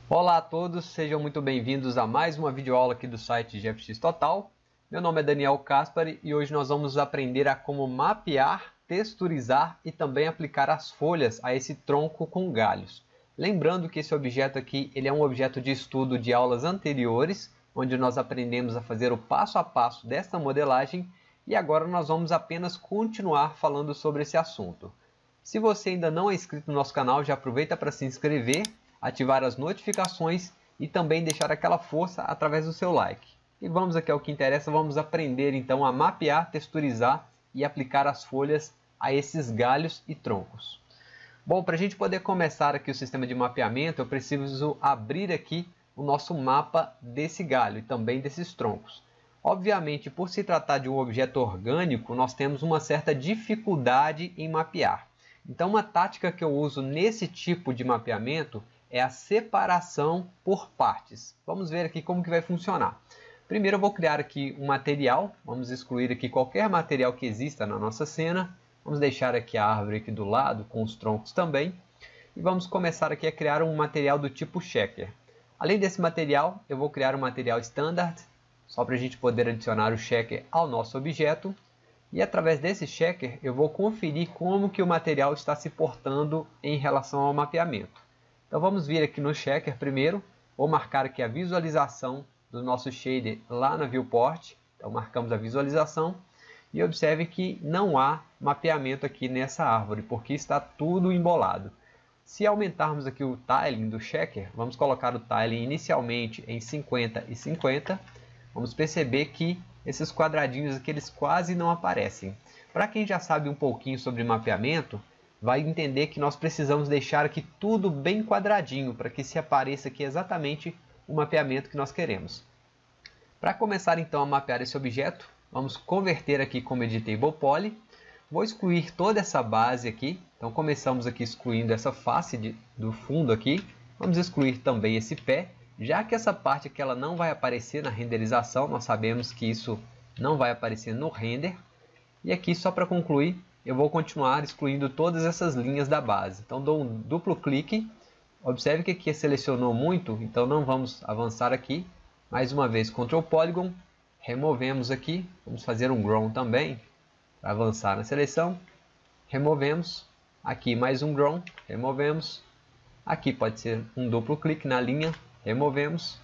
Olá a todos, sejam muito bem-vindos a mais uma videoaula aqui do site GFX Total. Meu nome é Daniel Caspari e hoje nós vamos aprender a como mapear, texturizar e também aplicar as folhas a esse tronco com galhos. Lembrando que esse objeto aqui ele é um objeto de estudo de aulas anteriores, onde nós aprendemos a fazer o passo a passo desta modelagem e agora nós vamos apenas continuar falando sobre esse assunto. Se você ainda não é inscrito no nosso canal, já aproveita para se inscrever, ativar as notificações e também deixar aquela força através do seu like. E vamos aqui ao que interessa, vamos aprender então a mapear, texturizar e aplicar as folhas a esses galhos e troncos. Bom, para a gente poder começar aqui o sistema de mapeamento, eu preciso abrir aqui o nosso mapa desse galho e também desses troncos. Obviamente, por se tratar de um objeto orgânico, nós temos uma certa dificuldade em mapear. Então, uma tática que eu uso nesse tipo de mapeamento é a separação por partes. Vamos ver aqui como que vai funcionar. Primeiro eu vou criar aqui um material, vamos excluir aqui qualquer material que exista na nossa cena. Vamos deixar aqui a árvore aqui do lado, com os troncos também. E vamos começar aqui a criar um material do tipo checker. Além desse material, eu vou criar um material standard, só para a gente poder adicionar o checker ao nosso objeto. E através desse checker eu vou conferir como que o material está se portando em relação ao mapeamento. Então vamos vir aqui no checker primeiro, vou marcar aqui a visualização do nosso shader lá na viewport. Então marcamos a visualização e observe que não há mapeamento aqui nessa árvore, porque está tudo embolado. Se aumentarmos aqui o tiling do checker, vamos colocar o tiling inicialmente em 50 e 50, vamos perceber que esses quadradinhos aqui eles quase não aparecem. Para quem já sabe um pouquinho sobre mapeamento, vai entender que nós precisamos deixar aqui tudo bem quadradinho para que se apareça aqui exatamente o mapeamento que nós queremos. Para começar então a mapear esse objeto, vamos converter aqui como Editable Poly. Vou excluir toda essa base aqui, então começamos aqui excluindo essa face do fundo aqui. Vamos excluir também esse pé. Já que essa parte aqui ela não vai aparecer na renderização, nós sabemos que isso não vai aparecer no render. E aqui, só para concluir, eu vou continuar excluindo todas essas linhas da base. Então dou um duplo clique, observe que aqui selecionou muito, então não vamos avançar aqui. Mais uma vez, Ctrl Polygon, removemos aqui, vamos fazer um Grown também, para avançar na seleção. Removemos, aqui mais um Grown, removemos. Aqui pode ser um duplo clique na linha, removemos.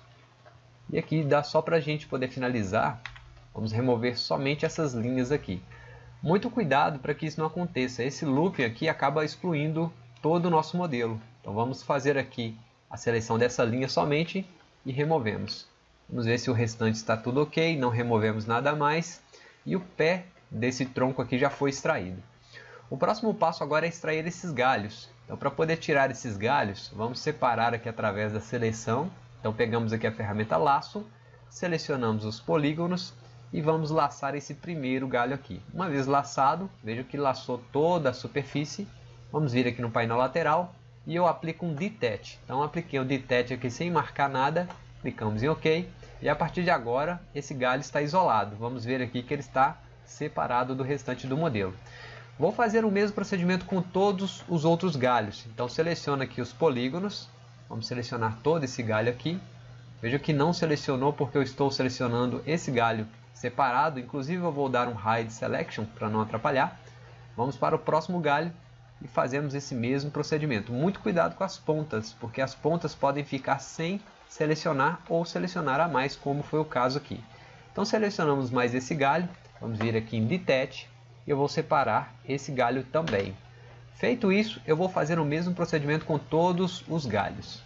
E aqui dá só para a gente poder finalizar. Vamos remover somente essas linhas aqui. Muito cuidado para que isso não aconteça. Esse looping aqui acaba excluindo todo o nosso modelo. Então vamos fazer aqui a seleção dessa linha somente e removemos. Vamos ver se o restante está tudo ok. Não removemos nada mais. E o pé desse tronco aqui já foi extraído. O próximo passo agora é extrair esses galhos. Então, para poder tirar esses galhos, vamos separar aqui através da seleção. Então, pegamos aqui a ferramenta laço, selecionamos os polígonos e vamos laçar esse primeiro galho aqui. Uma vez laçado, veja que laçou toda a superfície. Vamos vir aqui no painel lateral e eu aplico um Detach. Então, apliquei o Detach aqui sem marcar nada, clicamos em OK. E a partir de agora, esse galho está isolado. Vamos ver aqui que ele está separado do restante do modelo. Vou fazer o mesmo procedimento com todos os outros galhos. Então seleciono aqui os polígonos. Vamos selecionar todo esse galho aqui. Veja que não selecionou porque eu estou selecionando esse galho separado. Inclusive eu vou dar um Hide Selection para não atrapalhar. Vamos para o próximo galho e fazemos esse mesmo procedimento. Muito cuidado com as pontas, porque as pontas podem ficar sem selecionar ou selecionar a mais, como foi o caso aqui. Então selecionamos mais esse galho. Vamos vir aqui em Detach. E eu vou separar esse galho também. Feito isso, eu vou fazer o mesmo procedimento com todos os galhos.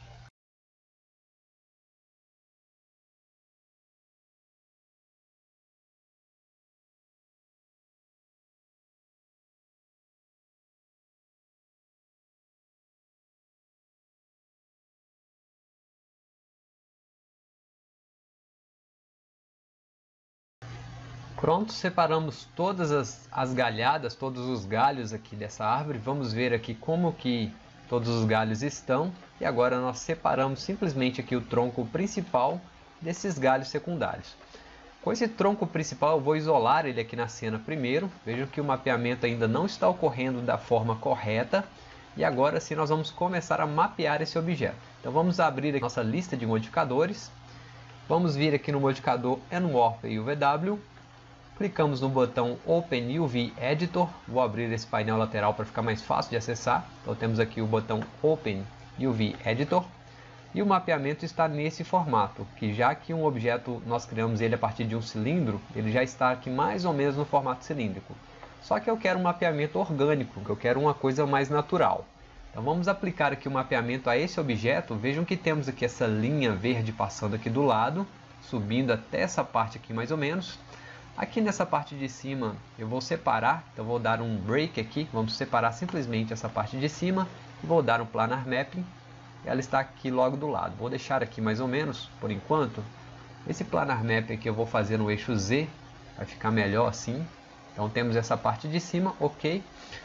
Pronto, separamos todas as galhadas, todos os galhos aqui dessa árvore. Vamos ver aqui como que todos os galhos estão. E agora nós separamos simplesmente aqui o tronco principal desses galhos secundários. Com esse tronco principal eu vou isolar ele aqui na cena primeiro. Vejam que o mapeamento ainda não está ocorrendo da forma correta. E agora sim nós vamos começar a mapear esse objeto. Então vamos abrir aqui nossa lista de modificadores. Vamos vir aqui no modificador Enwarp UVW. Clicamos no botão Open UV Editor. Vou abrir esse painel lateral para ficar mais fácil de acessar. Então temos aqui o botão Open UV Editor. E o mapeamento está nesse formato, que já que um objeto nós criamos ele a partir de um cilindro, ele já está aqui mais ou menos no formato cilíndrico. Só que eu quero um mapeamento orgânico, que eu quero uma coisa mais natural. Então vamos aplicar aqui o mapeamento a esse objeto. Vejam que temos aqui essa linha verde passando aqui do lado, subindo até essa parte aqui mais ou menos. Aqui nessa parte de cima eu vou separar, então vou dar um break aqui, vamos separar simplesmente essa parte de cima e vou dar um planar mapping. Ela está aqui logo do lado. Vou deixar aqui mais ou menos, por enquanto. Esse planar map aqui eu vou fazer no eixo Z, vai ficar melhor assim. Então temos essa parte de cima, ok.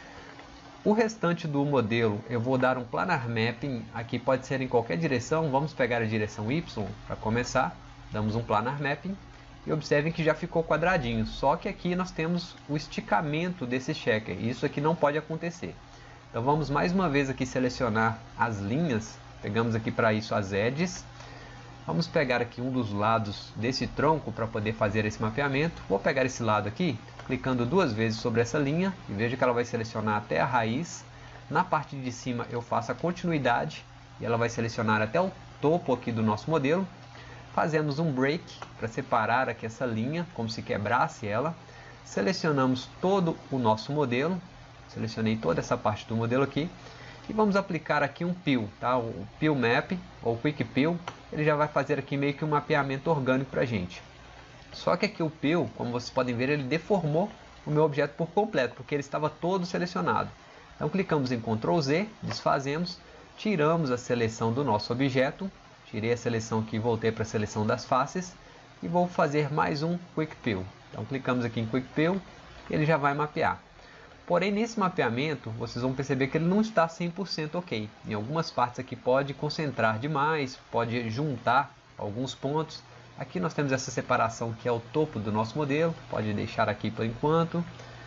O restante do modelo eu vou dar um planar mapping, aqui pode ser em qualquer direção. Vamos pegar a direção Y para começar. Damos um planar mapping e observem que já ficou quadradinho. Só que aqui nós temos o esticamento desse checker, isso aqui não pode acontecer. Então vamos mais uma vez aqui selecionar as linhas. Pegamos aqui para isso as edges. Vamos pegar aqui um dos lados desse tronco para poder fazer esse mapeamento. Vou pegar esse lado aqui, clicando duas vezes sobre essa linha. E veja que ela vai selecionar até a raiz. Na parte de cima eu faço a continuidade. E ela vai selecionar até o topo aqui do nosso modelo. Fazemos um break para separar aqui essa linha, como se quebrasse ela. Selecionamos todo o nosso modelo. Selecionei toda essa parte do modelo aqui. E vamos aplicar aqui um Peel, tá? O Peel Map, ou Quick Peel, ele já vai fazer aqui meio que um mapeamento orgânico para a gente. Só que aqui o Peel, como vocês podem ver, ele deformou o meu objeto por completo, porque ele estava todo selecionado. Então clicamos em Ctrl Z, desfazemos, tiramos a seleção do nosso objeto, tirei a seleção aqui e voltei para a seleção das faces, e vou fazer mais um Quick Peel. Então clicamos aqui em Quick Peel, e ele já vai mapear. Porém, nesse mapeamento, vocês vão perceber que ele não está 100% ok. Em algumas partes aqui pode concentrar demais, pode juntar alguns pontos. Aqui nós temos essa separação que é o topo do nosso modelo, pode deixar aqui por enquanto.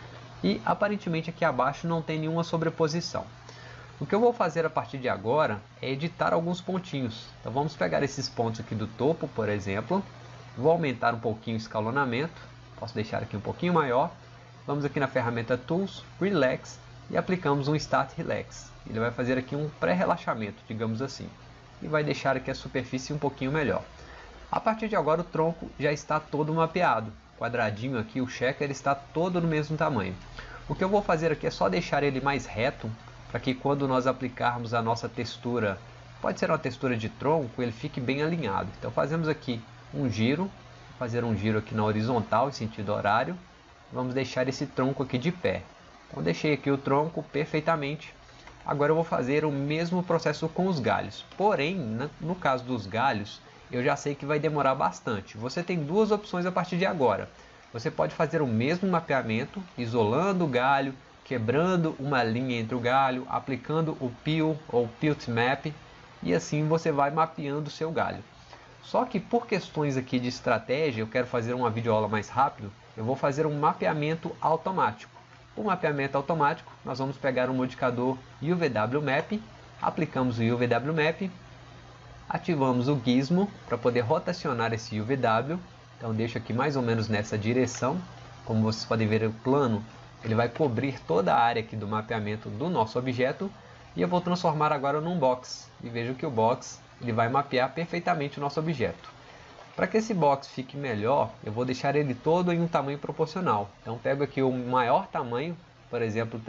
E aparentemente aqui abaixo não tem nenhuma sobreposição. O que eu vou fazer a partir de agora é editar alguns pontinhos. Então vamos pegar esses pontos aqui do topo, por exemplo. Vou aumentar um pouquinho o escalonamento, posso deixar aqui um pouquinho maior. Vamos aqui na ferramenta Tools, Relax e aplicamos um Start Relax. Ele vai fazer aqui um pré-relaxamento, digamos assim. E vai deixar aqui a superfície um pouquinho melhor. A partir de agora o tronco já está todo mapeado. Quadradinho aqui, o checker está todo no mesmo tamanho. O que eu vou fazer aqui é só deixar ele mais reto, para que quando nós aplicarmos a nossa textura, pode ser uma textura de tronco, ele fique bem alinhado. Então fazemos aqui um giro, vou fazer um giro aqui na horizontal em sentido horário. Vamos deixar esse tronco aqui de pé. Então deixei aqui o tronco perfeitamente. Agora eu vou fazer o mesmo processo com os galhos. Porém, no caso dos galhos, eu já sei que vai demorar bastante. Você tem duas opções a partir de agora. Você pode fazer o mesmo mapeamento, isolando o galho, quebrando uma linha entre o galho, aplicando o Peel ou Pelt Map, e assim você vai mapeando o seu galho. Só que por questões aqui de estratégia, eu quero fazer uma videoaula mais rápido, eu vou fazer um mapeamento automático. O mapeamento automático, nós vamos pegar um modificador UVW Map, aplicamos o UVW Map, ativamos o Gizmo para poder rotacionar esse UVW. Então deixo aqui mais ou menos nessa direção. Como vocês podem ver, o plano ele vai cobrir toda a área aqui do mapeamento do nosso objeto. E eu vou transformar agora num box. E vejo que o box ele vai mapear perfeitamente o nosso objeto. Para que esse box fique melhor, eu vou deixar ele todo em um tamanho proporcional. Então pego aqui o maior tamanho, por exemplo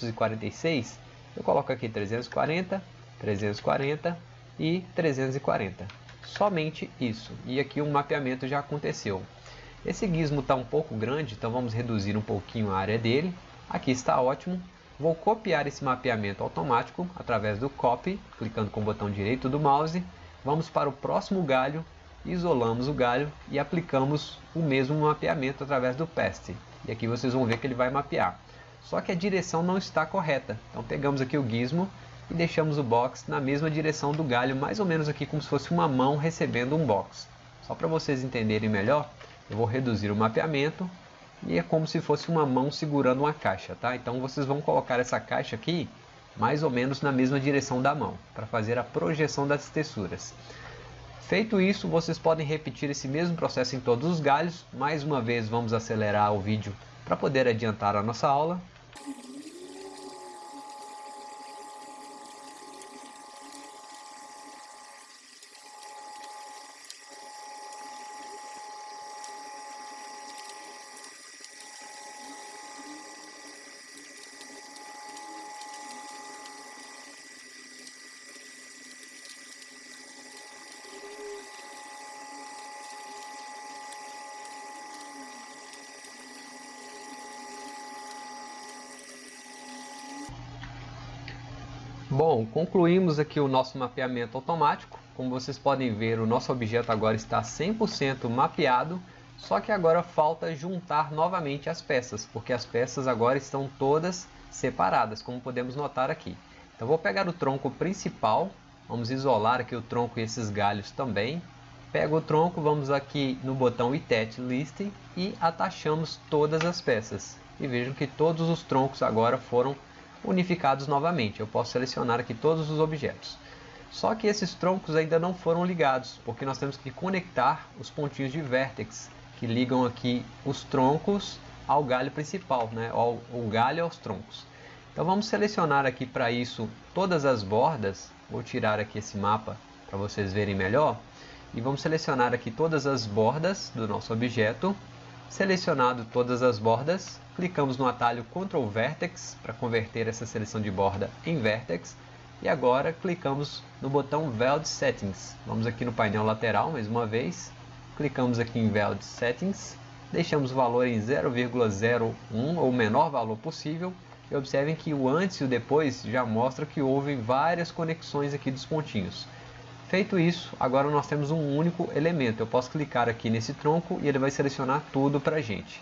346, eu coloco aqui 340, 340 e 340. Somente isso. E aqui o mapeamento já aconteceu. Esse gizmo está um pouco grande, então vamos reduzir um pouquinho a área dele. Aqui está ótimo. Vou copiar esse mapeamento automático através do Copy, clicando com o botão direito do mouse. Vamos para o próximo galho. Isolamos o galho e aplicamos o mesmo mapeamento através do Paste. E aqui vocês vão ver que ele vai mapear. Só que a direção não está correta. Então pegamos aqui o gizmo e deixamos o box na mesma direção do galho, mais ou menos aqui como se fosse uma mão recebendo um box. Só para vocês entenderem melhor, eu vou reduzir o mapeamento e é como se fosse uma mão segurando uma caixa, tá? Então vocês vão colocar essa caixa aqui mais ou menos na mesma direção da mão, para fazer a projeção das texturas. Feito isso, vocês podem repetir esse mesmo processo em todos os galhos. Mais uma vez vamos acelerar o vídeo para poder adiantar a nossa aula. Bom, concluímos aqui o nosso mapeamento automático. Como vocês podem ver, o nosso objeto agora está 100% mapeado, só que agora falta juntar novamente as peças, porque as peças agora estão todas separadas, como podemos notar aqui. Então vou pegar o tronco principal, vamos isolar aqui o tronco e esses galhos também. Pego o tronco, vamos aqui no botão Attach Listing e atachamos todas as peças. E vejam que todos os troncos agora foram unificados novamente. Eu posso selecionar aqui todos os objetos. Só que esses troncos ainda não foram ligados, porque nós temos que conectar os pontinhos de vértex que ligam aqui os troncos ao galho principal, né? O galho aos troncos. Então vamos selecionar aqui para isso todas as bordas. Vou tirar aqui esse mapa para vocês verem melhor. E vamos selecionar aqui todas as bordas do nosso objeto. Selecionado todas as bordas, clicamos no atalho Ctrl Vertex para converter essa seleção de borda em Vertex. E agora clicamos no botão Weld Settings. Vamos aqui no painel lateral mais uma vez. Clicamos aqui em Weld Settings. Deixamos o valor em 0,01 ou o menor valor possível. E observem que o antes e o depois já mostra que houve várias conexões aqui dos pontinhos. Feito isso, agora nós temos um único elemento. Eu posso clicar aqui nesse tronco e ele vai selecionar tudo para a gente.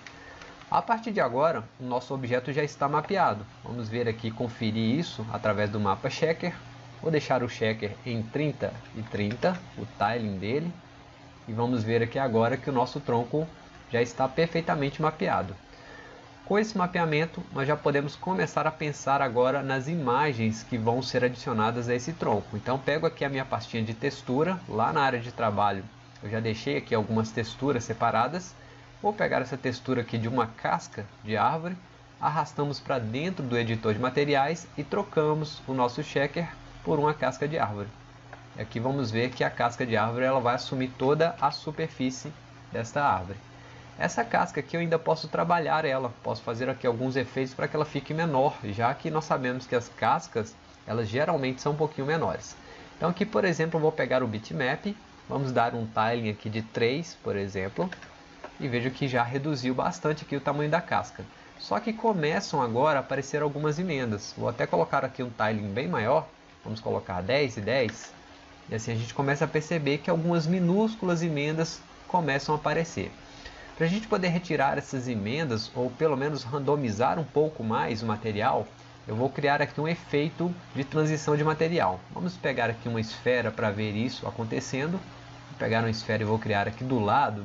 A partir de agora, o nosso objeto já está mapeado. Vamos ver aqui, conferir isso através do mapa Checker. Vou deixar o Checker em 30 e 30, o tiling dele. E vamos ver aqui agora que o nosso tronco já está perfeitamente mapeado. Com esse mapeamento, nós já podemos começar a pensar agora nas imagens que vão ser adicionadas a esse tronco. Então, pego aqui a minha pastinha de textura, lá na área de trabalho, eu já deixei aqui algumas texturas separadas. Vou pegar essa textura aqui de uma casca de árvore, arrastamos para dentro do editor de materiais e trocamos o nosso checker por uma casca de árvore. E aqui vamos ver que a casca de árvore ela vai assumir toda a superfície desta árvore. Essa casca aqui eu ainda posso trabalhar ela, posso fazer aqui alguns efeitos para que ela fique menor, já que nós sabemos que as cascas, elas geralmente são um pouquinho menores. Então aqui, por exemplo, eu vou pegar o bitmap, vamos dar um tiling aqui de 3, por exemplo, e vejo que já reduziu bastante aqui o tamanho da casca. Só que começam agora a aparecer algumas emendas. Vou até colocar aqui um tiling bem maior, vamos colocar 10 e 10, e assim a gente começa a perceber que algumas minúsculas emendas começam a aparecer. Para a gente poder retirar essas emendas, ou pelo menos randomizar um pouco mais o material, eu vou criar aqui um efeito de transição de material. Vamos pegar aqui uma esfera para ver isso acontecendo. Vou pegar uma esfera e vou criar aqui do lado.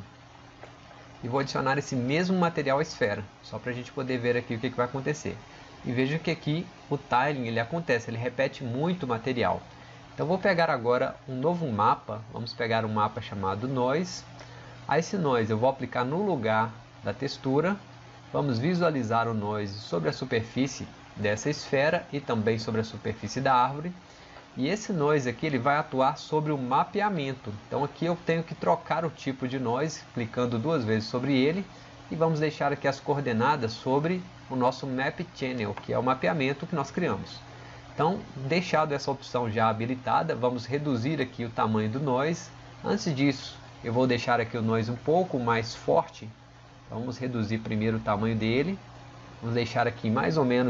E vou adicionar esse mesmo material à esfera, só para a gente poder ver aqui o que vai acontecer. E veja que aqui o tiling ele acontece, ele repete muito material. Então vou pegar agora um novo mapa, vamos pegar um mapa chamado Noise. A esse noise eu vou aplicar no lugar da textura. Vamos visualizar o noise sobre a superfície dessa esfera e também sobre a superfície da árvore. E esse noise aqui ele vai atuar sobre o mapeamento. Então aqui eu tenho que trocar o tipo de noise, clicando 2 vezes sobre ele. E vamos deixar aqui as coordenadas sobre o nosso Map Channel, que é o mapeamento que nós criamos. Então, deixado essa opção já habilitada, vamos reduzir aqui o tamanho do noise. Antes disso, eu vou deixar aqui o noise um pouco mais forte. Então, vamos reduzir primeiro o tamanho dele. Vamos deixar aqui mais ou menos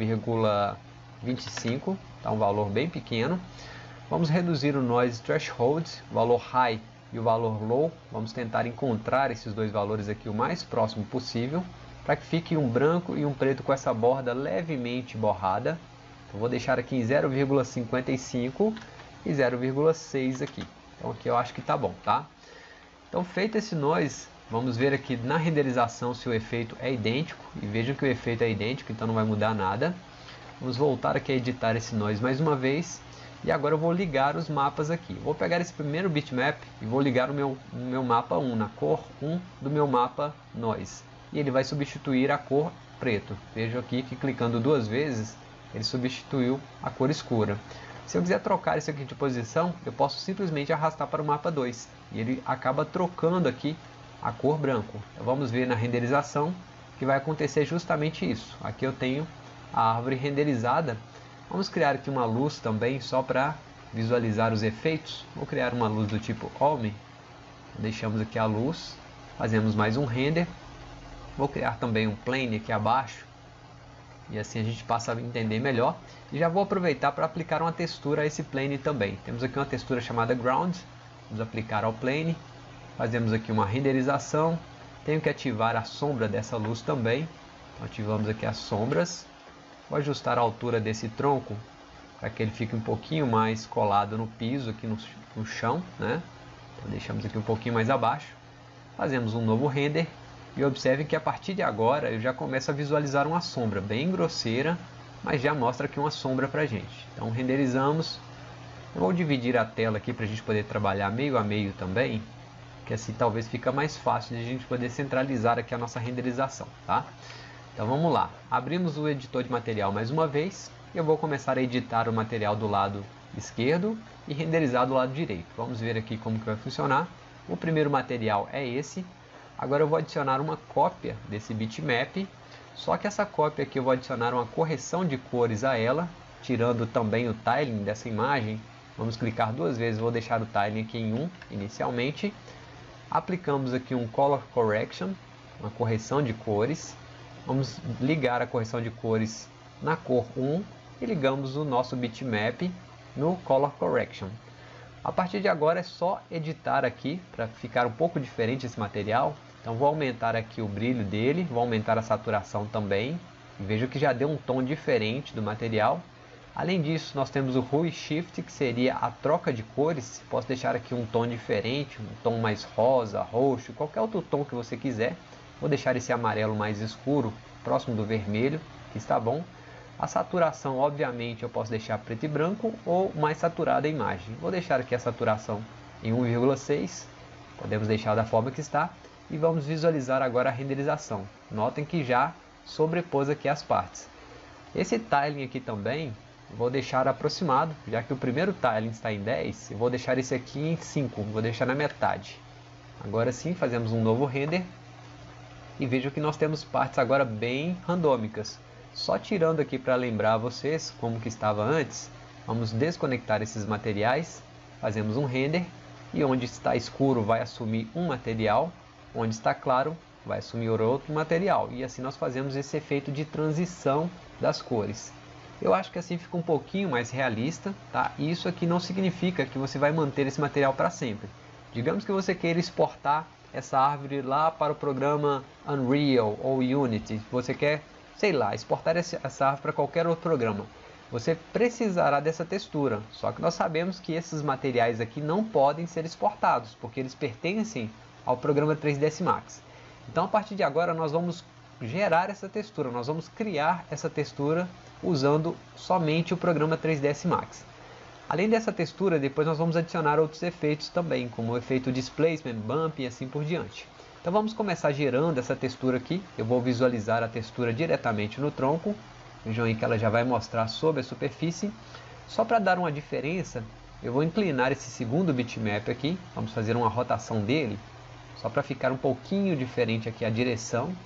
0,25, tá um valor bem pequeno. Vamos reduzir o noise threshold, o valor high e o valor low. Vamos tentar encontrar esses dois valores aqui o mais próximo possível, para que fique um branco e um preto com essa borda levemente borrada. Então, vou deixar aqui em 0,55 e 0,6 aqui. Então aqui eu acho que tá bom, tá? Então, feito esse noise, vamos ver aqui na renderização se o efeito é idêntico. E vejam que o efeito é idêntico, então não vai mudar nada. Vamos voltar aqui a editar esse nós mais uma vez. E agora eu vou ligar os mapas aqui. Vou pegar esse primeiro bitmap e vou ligar no meu mapa 1, na cor 1 do meu mapa nós. E ele vai substituir a cor preto. Vejo aqui que clicando duas vezes, ele substituiu a cor escura. Se eu quiser trocar isso aqui de posição, eu posso simplesmente arrastar para o mapa 2. E ele acaba trocando aqui a cor branco. Então vamos ver na renderização que vai acontecer justamente isso. Aqui eu tenho a árvore renderizada. Vamos criar aqui uma luz também, só para visualizar os efeitos. Vou criar uma luz do tipo Home. Deixamos aqui a luz. Fazemos mais um render. Vou criar também um plane aqui abaixo. E assim a gente passa a entender melhor. E já vou aproveitar para aplicar uma textura a esse plane também. Temos aqui uma textura chamada Ground. Vamos aplicar ao plane. Fazemos aqui uma renderização. Tenho que ativar a sombra dessa luz também. Então, ativamos aqui as sombras. Vou ajustar a altura desse tronco para que ele fique um pouquinho mais colado no piso, aqui no chão, né? Então, deixamos aqui um pouquinho mais abaixo. Fazemos um novo render e observe que a partir de agora eu já começo a visualizar uma sombra bem grosseira, mas já mostra aqui uma sombra para a gente. Então renderizamos. Eu vou dividir a tela aqui para a gente poder trabalhar meio a meio também, que assim talvez fica mais fácil de a gente poder centralizar aqui a nossa renderização, tá? Então vamos lá, abrimos o editor de material mais uma vez. Eu vou começar a editar o material do lado esquerdo e renderizar do lado direito. Vamos ver aqui como que vai funcionar. O primeiro material é esse. Agora eu vou adicionar uma cópia desse bitmap. Só que essa cópia aqui eu vou adicionar uma correção de cores a ela, tirando também o tiling dessa imagem. Vamos clicar duas vezes, vou deixar o tiling aqui em 1 inicialmente. Aplicamos aqui um Color Correction, uma correção de cores. Vamos ligar a correção de cores na cor 1 e ligamos o nosso bitmap no Color Correction. A partir de agora é só editar aqui para ficar um pouco diferente esse material. Então vou aumentar aqui o brilho dele, vou aumentar a saturação também. Vejo que já deu um tom diferente do material. Além disso, nós temos o Hue Shift, que seria a troca de cores. Posso deixar aqui um tom diferente, um tom mais rosa, roxo, qualquer outro tom que você quiser. Vou deixar esse amarelo mais escuro, próximo do vermelho, que está bom. A saturação, obviamente, eu posso deixar preto e branco ou mais saturada a imagem. Vou deixar aqui a saturação em 1,6. Podemos deixar da forma que está. E vamos visualizar agora a renderização. Notem que já sobrepôs aqui as partes. Esse tiling aqui também, vou deixar aproximado, já que o primeiro tiling está em 10, eu vou deixar esse aqui em 5, vou deixar na metade. Agora sim, fazemos um novo render. E vejo que nós temos partes agora bem randômicas. Só tirando aqui para lembrar vocês como que estava antes, vamos desconectar esses materiais, fazemos um render, e onde está escuro vai assumir um material, onde está claro vai assumir outro material, e assim nós fazemos esse efeito de transição das cores. Eu acho que assim fica um pouquinho mais realista, tá? E isso aqui não significa que você vai manter esse material para sempre. Digamos que você queira exportar essa árvore lá para o programa Unreal ou Unity, você quer, sei lá, exportar essa árvore para qualquer outro programa. Você precisará dessa textura, só que nós sabemos que esses materiais aqui não podem ser exportados, porque eles pertencem ao programa 3ds Max. Então a partir de agora nós vamos gerar essa textura, nós vamos criar essa textura usando somente o programa 3ds Max. Além dessa textura, depois nós vamos adicionar outros efeitos também, como o efeito Displacement, Bump e assim por diante. Então vamos começar gerando essa textura aqui. Eu vou visualizar a textura diretamente no tronco. Vejam aí que ela já vai mostrar sobre a superfície. Só para dar uma diferença, eu vou inclinar esse segundo bitmap aqui. Vamos fazer uma rotação dele, só para ficar um pouquinho diferente aqui a direção.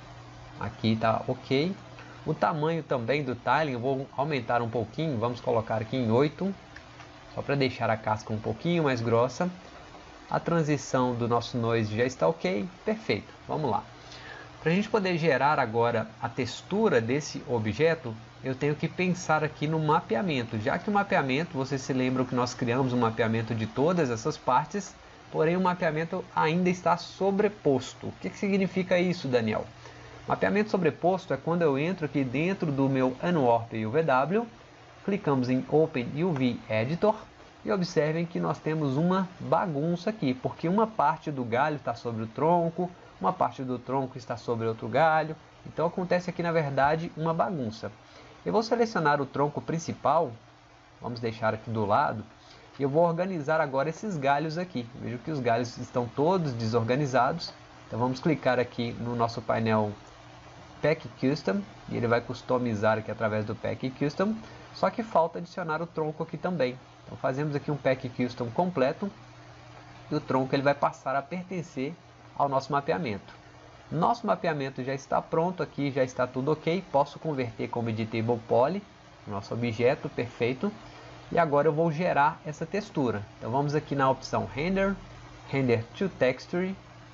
Aqui está ok. O tamanho também do tiling eu vou aumentar um pouquinho. Vamos colocar aqui em 8. Só para deixar a casca um pouquinho mais grossa. A transição do nosso noise já está ok. Perfeito. Vamos lá. Para a gente poder gerar agora a textura desse objeto, eu tenho que pensar aqui no mapeamento. Já que o mapeamento, vocês se lembram que nós criamos um mapeamento de todas essas partes, porém o mapeamento ainda está sobreposto. O que significa isso, Daniel? Mapeamento sobreposto é quando eu entro aqui dentro do meu Unwarp UVW, clicamos em Open UV Editor e observem que nós temos uma bagunça aqui, porque uma parte do galho está sobre o tronco, uma parte do tronco está sobre outro galho, então acontece aqui na verdade uma bagunça. Eu vou selecionar o tronco principal, vamos deixar aqui do lado, e eu vou organizar agora esses galhos aqui. Vejo que os galhos estão todos desorganizados, então vamos clicar aqui no nosso painel Pack Custom, e ele vai customizar aqui através do Pack Custom, só que falta adicionar o tronco aqui também. Então fazemos aqui um Pack Custom completo, e o tronco ele vai passar a pertencer ao nosso mapeamento. Nosso mapeamento já está pronto aqui, já está tudo ok, posso converter como editable poly, nosso objeto perfeito, e agora eu vou gerar essa textura. Então vamos aqui na opção Render, Render to Texture.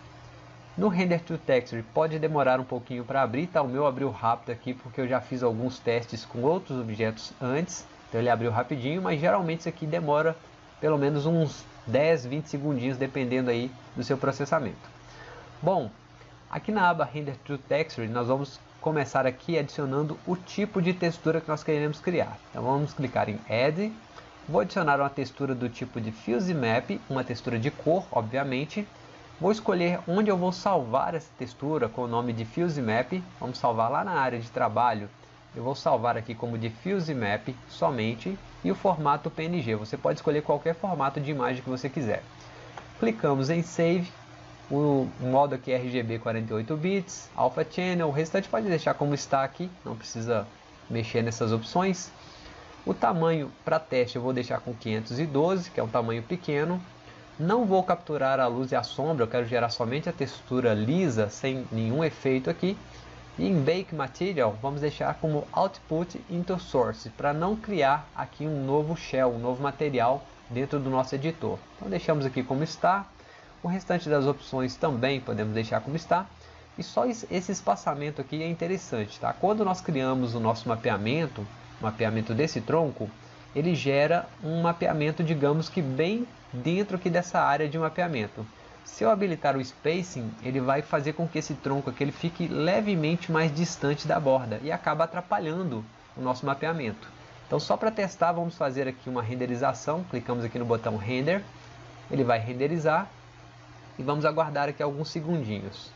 No Render to Texture pode demorar um pouquinho para abrir, tá? O meu abriu rápido aqui porque eu já fiz alguns testes com outros objetos antes, então ele abriu rapidinho, mas geralmente isso aqui demora pelo menos uns 10, 20 segundinhos, dependendo aí do seu processamento. Bom, aqui na aba Render to Texture nós vamos começar aqui adicionando o tipo de textura que nós queremos criar. Então vamos clicar em Add, vou adicionar uma textura do tipo de Fuse Map, uma textura de cor, obviamente. Vou escolher onde eu vou salvar essa textura com o nome de Fuse Map. Vamos salvar lá na área de trabalho. Eu vou salvar aqui como Diffuse Map somente e o formato PNG. Você pode escolher qualquer formato de imagem que você quiser. Clicamos em Save. O modo aqui é RGB 48 bits, Alpha Channel, o restante pode deixar como está aqui, não precisa mexer nessas opções. O tamanho para teste eu vou deixar com 512, que é um tamanho pequeno. Não vou capturar a luz e a sombra, eu quero gerar somente a textura lisa, sem nenhum efeito aqui. E em Bake Material, vamos deixar como Output into Source, para não criar aqui um novo shell, um novo material dentro do nosso editor. Então deixamos aqui como está. O restante das opções também podemos deixar como está. E só esse espaçamento aqui é interessante, tá? Quando nós criamos o nosso mapeamento desse tronco, ele gera um mapeamento, digamos que bem dentro aqui dessa área de mapeamento. Se eu habilitar o spacing, ele vai fazer com que esse tronco aqui ele fique levemente mais distante da borda e acaba atrapalhando o nosso mapeamento. Então só para testar, vamos fazer aqui uma renderização. Clicamos aqui no botão Render, ele vai renderizar e vamos aguardar aqui alguns segundinhos.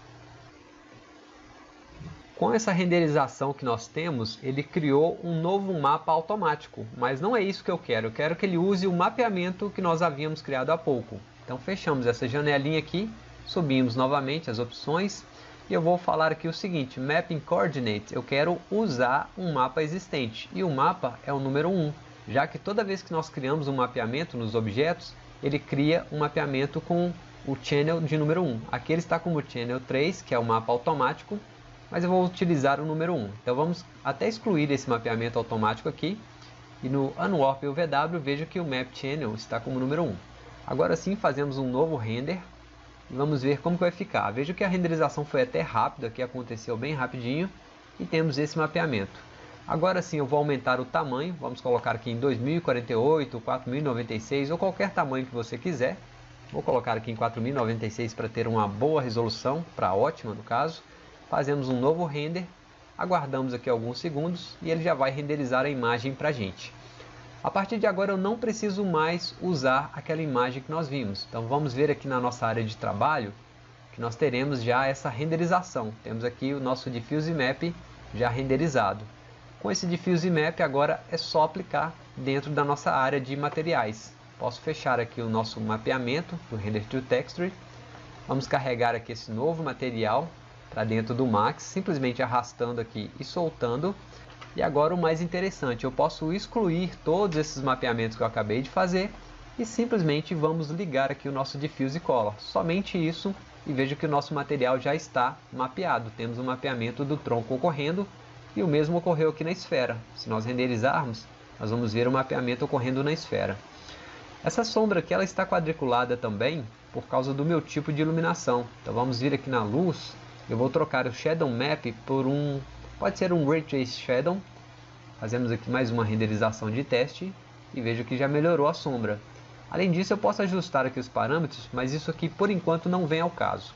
Com essa renderização que nós temos, ele criou um novo mapa automático, mas não é isso que eu quero que ele use o mapeamento que nós havíamos criado há pouco. Então fechamos essa janelinha aqui, subimos novamente as opções e eu vou falar aqui o seguinte, Mapping Coordinate, eu quero usar um mapa existente e o mapa é o número 1, já que toda vez que nós criamos um mapeamento nos objetos, ele cria um mapeamento com o channel de número 1. Aqui ele está como channel 3, que é o mapa automático, mas eu vou utilizar o número 1. Então vamos até excluir esse mapeamento automático aqui, e no Unwarp UVW vejo que o Map Channel está como número 1. Agora sim fazemos um novo render, e vamos ver como que vai ficar. Vejo que a renderização foi até rápida, aqui aconteceu bem rapidinho, e temos esse mapeamento. Agora sim eu vou aumentar o tamanho, vamos colocar aqui em 2048, 4096 ou qualquer tamanho que você quiser. Vou colocar aqui em 4096 para ter uma boa resolução, para ótima no caso. Fazemos um novo render, aguardamos aqui alguns segundos e ele já vai renderizar a imagem para a gente. A partir de agora eu não preciso mais usar aquela imagem que nós vimos. Então vamos ver aqui na nossa área de trabalho que nós teremos já essa renderização. Temos aqui o nosso Diffuse Map já renderizado. Com esse Diffuse Map agora é só aplicar dentro da nossa área de materiais. Posso fechar aqui o nosso mapeamento do Render to Texture. Vamos carregar aqui esse novo material para dentro do Max, simplesmente arrastando aqui e soltando. E agora o mais interessante, eu posso excluir todos esses mapeamentos que eu acabei de fazer e simplesmente vamos ligar aqui o nosso Diffuse Color. Somente isso e vejo que o nosso material já está mapeado. Temos um mapeamento do tronco ocorrendo e o mesmo ocorreu aqui na esfera. Se nós renderizarmos, nós vamos ver o mapeamento ocorrendo na esfera. Essa sombra aqui ela está quadriculada também por causa do meu tipo de iluminação. Então vamos vir aqui na luz, eu vou trocar o Shadow Map por pode ser um Ray Trace Shadow. Fazemos aqui mais uma renderização de teste e vejo que já melhorou a sombra. Além disso eu posso ajustar aqui os parâmetros, mas isso aqui por enquanto não vem ao caso.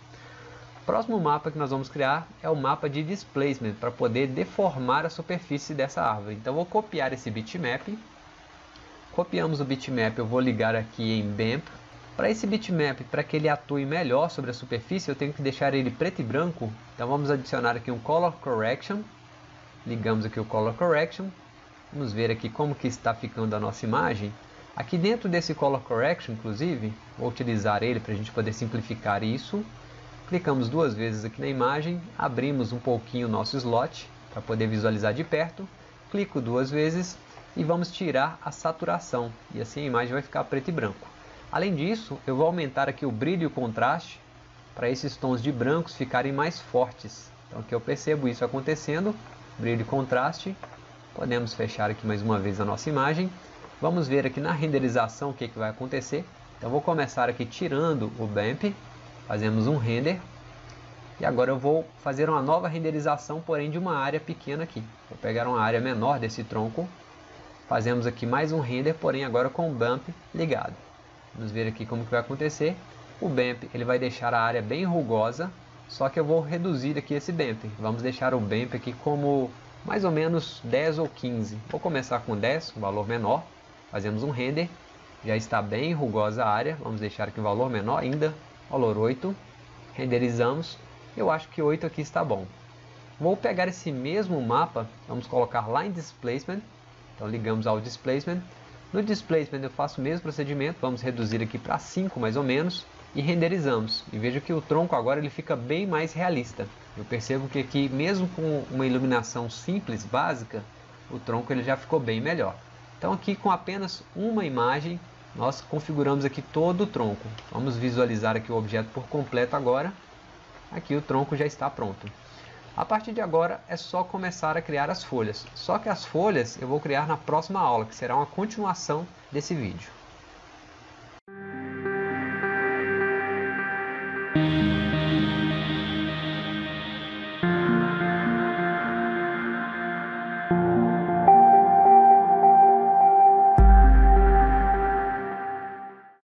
O próximo mapa que nós vamos criar é o mapa de Displacement, para poder deformar a superfície dessa árvore. Então eu vou copiar esse bitmap. Copiamos o bitmap, eu vou ligar aqui em BAMP. Para esse bitmap, para que ele atue melhor sobre a superfície, eu tenho que deixar ele preto e branco. Então vamos adicionar aqui um Color Correction. Ligamos aqui o Color Correction. Vamos ver aqui como que está ficando a nossa imagem. Aqui dentro desse Color Correction, inclusive, vou utilizar ele para a gente poder simplificar isso. Clicamos 2 vezes aqui na imagem, abrimos um pouquinho o nosso slot para poder visualizar de perto. Clico 2 vezes e vamos tirar a saturação. E assim a imagem vai ficar preto e branco. Além disso, eu vou aumentar aqui o brilho e o contraste para esses tons de brancos ficarem mais fortes. Então aqui eu percebo isso acontecendo, brilho e contraste. Podemos fechar aqui mais uma vez a nossa imagem. Vamos ver aqui na renderização o que vai acontecer. Então vou começar aqui tirando o BAMP, fazemos um render. E agora eu vou fazer uma nova renderização, porém de uma área pequena aqui. Vou pegar uma área menor desse tronco. Fazemos aqui mais um render, porém agora com o BAMP ligado. Vamos ver aqui como que vai acontecer. O BAMP ele vai deixar a área bem rugosa, só que eu vou reduzir aqui esse BAMP. Vamos deixar o BAMP aqui como mais ou menos 10 ou 15. Vou começar com 10, um valor menor. Fazemos um render. Já está bem rugosa a área. Vamos deixar aqui um valor menor ainda, valor 8. Renderizamos. Eu acho que 8 aqui está bom. Vou pegar esse mesmo mapa, vamos colocar lá em Displacement. Então ligamos ao Displacement. No Displacement eu faço o mesmo procedimento, vamos reduzir aqui para 5 mais ou menos. E renderizamos. E veja que o tronco agora ele fica bem mais realista. Eu percebo que aqui, mesmo com uma iluminação simples, básica, o tronco ele já ficou bem melhor. Então aqui com apenas uma imagem, nós configuramos aqui todo o tronco. Vamos visualizar aqui o objeto por completo agora. Aqui o tronco já está pronto. A partir de agora é só começar a criar as folhas. Só que as folhas eu vou criar na próxima aula, que será uma continuação desse vídeo.